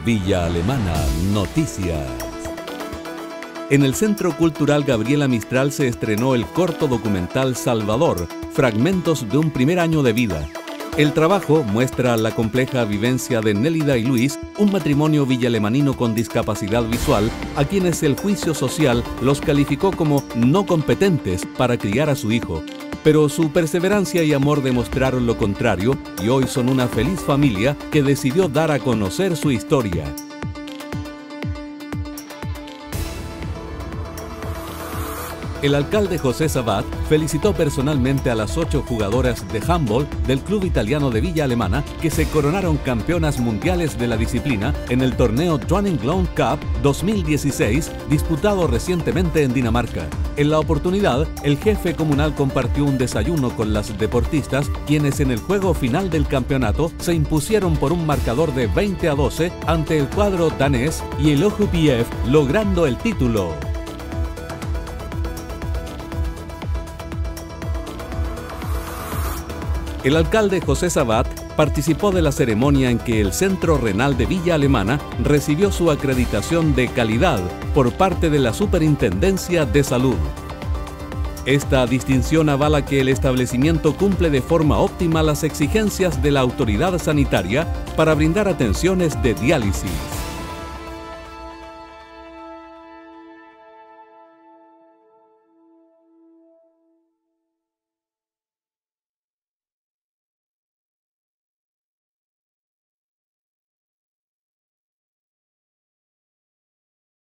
Villa Alemana Noticias. En el Centro Cultural Gabriela Mistral se estrenó el corto documental Salvador, fragmentos de un primer año de vida. El trabajo muestra la compleja vivencia de Nélida y Luis, un matrimonio villalemanino con discapacidad visual, a quienes el juicio social los calificó como no competentes para criar a su hijo. Pero su perseverancia y amor demostraron lo contrario y hoy son una feliz familia que decidió dar a conocer su historia. El alcalde José Sabat felicitó personalmente a las 8 jugadoras de handball del club italiano de Villa Alemana que se coronaron campeonas mundiales de la disciplina en el torneo Dronning Glown Cup 2016 disputado recientemente en Dinamarca. En la oportunidad, el jefe comunal compartió un desayuno con las deportistas, quienes en el juego final del campeonato se impusieron por un marcador de 20-12 ante el cuadro danés y el OHPF, logrando el título. El alcalde José Sabat participó de la ceremonia en que el Centro Renal de Villa Alemana recibió su acreditación de calidad por parte de la Superintendencia de Salud. Esta distinción avala que el establecimiento cumple de forma óptima las exigencias de la autoridad sanitaria para brindar atenciones de diálisis.